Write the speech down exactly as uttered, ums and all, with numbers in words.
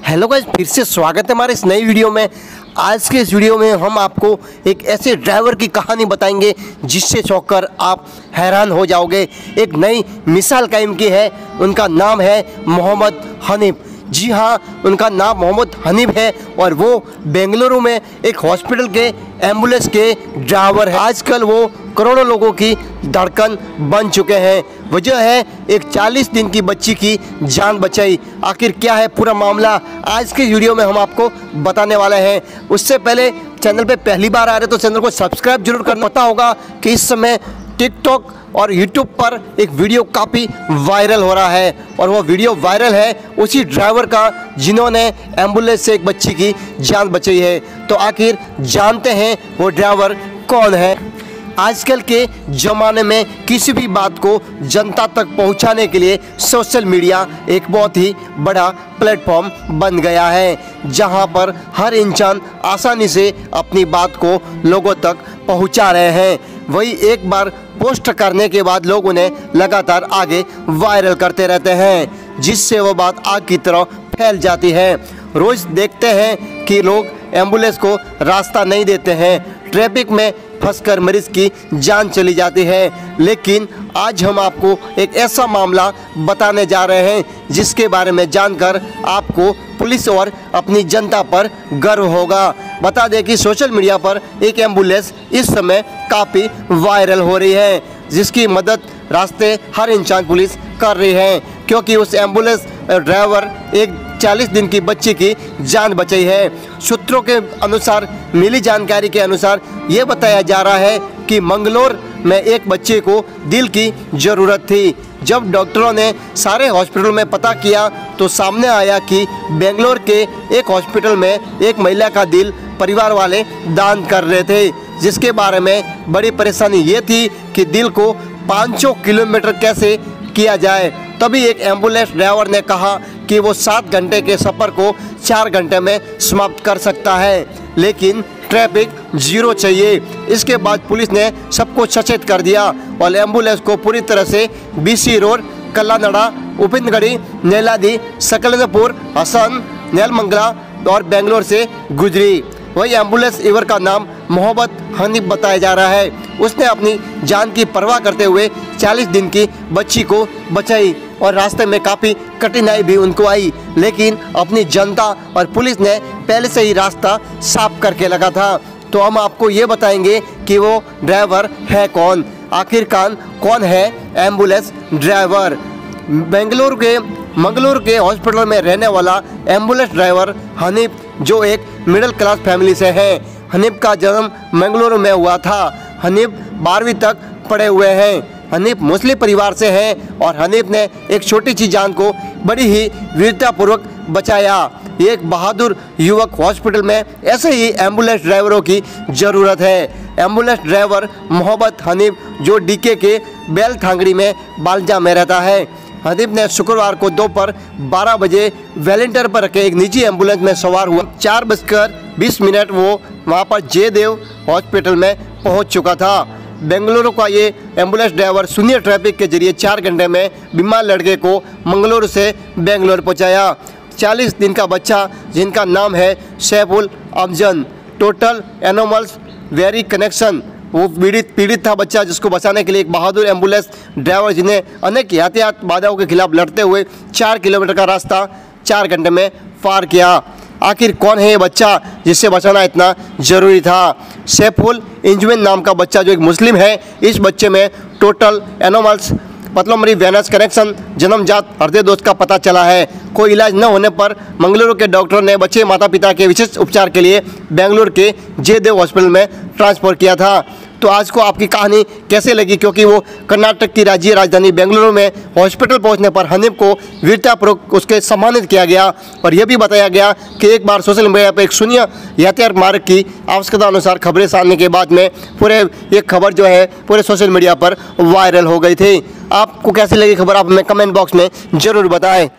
Hello guys, फिर से स्वागत है हमारे इस नई वीडियो में। आज के इस वीडियो में हम आपको एक ऐसे ड्राइवर की कहानी बताएंगे जिससे चौंककर आप हैरान हो जाओगे। एक नई मिसाल कायम की है, उनका नाम है मोहम्मद हनीफ। जी हाँ, उनका नाम मोहम्मद हनीफ है और वो बेंगलुरु में एक हॉस्पिटल के एम्बुलेंस के ड्राइवर है। आजकल वो करोड़ों लोगों की धड़कन बन चुके हैं। वजह है एक चालीस दिन की बच्ची की जान बचाई। आखिर क्या है पूरा मामला, आज के वीडियो में हम आपको बताने वाले हैं। उससे पहले चैनल पे पहली बार आ रहे तो चैनल को सब्सक्राइब जरूर करना। पता होगा कि इस समय टिकटॉक और यूट्यूब पर एक वीडियो काफ़ी वायरल हो रहा है और वो वीडियो वायरल है उसी ड्राइवर का जिन्होंने एम्बुलेंस से एक बच्ची की जान बचाई है। तो आखिर जानते हैं वो ड्राइवर कौन है। आजकल के ज़माने में किसी भी बात को जनता तक पहुंचाने के लिए सोशल मीडिया एक बहुत ही बड़ा प्लेटफॉर्म बन गया है, जहां पर हर इंसान आसानी से अपनी बात को लोगों तक पहुंचा रहे हैं। वही एक बार पोस्ट करने के बाद लोग उन्हें लगातार आगे वायरल करते रहते हैं, जिससे वो बात आग की तरह फैल जाती है। रोज़ देखते हैं कि लोग एम्बुलेंस को रास्ता नहीं देते हैं, ट्रैफिक में फंसकर मरीज की जान चली जाती है। लेकिन आज हम आपको एक ऐसा मामला बताने जा रहे हैं जिसके बारे में जानकर आपको पुलिस और अपनी जनता पर गर्व होगा। बता दें कि सोशल मीडिया पर एक एम्बुलेंस इस समय काफ़ी वायरल हो रही है, जिसकी मदद रास्ते हर इंसान पुलिस कर रही है, क्योंकि उस एम्बुलेंस ड्राइवर एक चालीस दिन की बच्ची की जान बचाई है। सूत्रों के अनुसार मिली जानकारी के अनुसार ये बताया जा रहा है कि मंगलोर में एक बच्चे को दिल की ज़रूरत थी। जब डॉक्टरों ने सारे हॉस्पिटल में पता किया तो सामने आया कि बेंगलोर के एक हॉस्पिटल में एक महिला का दिल परिवार वाले दान कर रहे थे, जिसके बारे में बड़ी परेशानी ये थी कि दिल को पाँच सौ किलोमीटर कैसे किया जाए। तभी एक एम्बुलेंस ड्राइवर ने कहा कि वो सात घंटे के सफ़र को चार घंटे में समाप्त कर सकता है, लेकिन ट्रैफिक जीरो चाहिए। इसके बाद पुलिस ने सबको सचेत कर दिया और एम्बुलेंस को पूरी तरह से बीसी रोड, कल्लानड़ा, उपिंदगड़ी, नेलादी, सकलेनपुर, हसन, नेलमंगला और बेंगलोर से गुजरी। वही एम्बुलेंस ड्राइवर का नाम मोहम्मद हनीफ बताया जा रहा है। उसने अपनी जान की परवाह करते हुए चालीस दिन की बच्ची को बचाई और रास्ते में काफ़ी कठिनाई भी उनको आई, लेकिन अपनी जनता और पुलिस ने पहले से ही रास्ता साफ करके लगा था। तो हम आपको ये बताएंगे कि वो ड्राइवर है कौन। आखिरकार कौन है एम्बुलेंस ड्राइवर। बेंगलुरु के मंगलूर के हॉस्पिटल में रहने वाला एम्बुलेंस ड्राइवर हनीफ, जो एक मिडिल क्लास फैमिली से है। हनीफ का जन्म मंगलूरु में हुआ था। हनीफ बारहवीं तक पढ़े हुए हैं। हनीफ मुस्लिम परिवार से हैं और हनीफ ने एक छोटी सी जान को बड़ी ही वीरतापूर्वक बचाया। एक बहादुर युवक हॉस्पिटल में ऐसे ही एम्बुलेंस ड्राइवरों की ज़रूरत है। एम्बुलेंस ड्राइवर मोहम्मद हनीफ, जो डीके के बेलथांगड़ी में बालजा में रहता है। हनीफ ने शुक्रवार को दोपहर बारह बजे वेलेंटर पर रखे एक निजी एम्बुलेंस में सवार हुआ। चार बजकर बीस मिनट वो वहाँ पर जयदेव हॉस्पिटल में पहुँच चुका था। बेंगलुरु का ये एम्बुलेंस ड्राइवर शून्य ट्रैफिक के जरिए चार घंटे में बीमार लड़के को मंगलुरु से बेंगलोर पहुँचाया। चालीस दिन का बच्चा, जिनका नाम है Saiful Amjan, total anomalous very connection, वो पीड़ित पीड़ित था बच्चा, जिसको बचाने के लिए एक बहादुर एम्बुलेंस ड्राइवर, जिन्हें अनेक यातायात बाधाओं के खिलाफ लड़ते हुए चार किलोमीटर का रास्ता चार घंटे में पार किया। आखिर कौन है ये बच्चा जिससे बचाना इतना ज़रूरी था। सैफुल इंजमिन नाम का बच्चा, जो एक मुस्लिम है। इस बच्चे में total anomalous pulmonary venous connection जन्मजात हृदय दोष का पता चला है। कोई इलाज न होने पर मंगलुरु के डॉक्टर ने बच्चे माता पिता के विशेष उपचार के लिए बेंगलुरु के जयदेव हॉस्पिटल में ट्रांसफ़र किया था। तो आज को आपकी कहानी कैसे लगी, क्योंकि वो कर्नाटक की राज्य राजधानी बेंगलुरु में हॉस्पिटल पहुंचने पर हनीफ को वीरतापूर्वक उसके सम्मानित किया गया और यह भी बताया गया कि एक बार सोशल मीडिया पर एक शून्य यातायात मार्ग की आवश्यकता अनुसार खबरें सामने के बाद में पूरे ये खबर जो है पूरे सोशल मीडिया पर वायरल हो गई थी। आपको कैसी लगी खबर, आप हमें कमेंट बॉक्स में ज़रूर बताएं।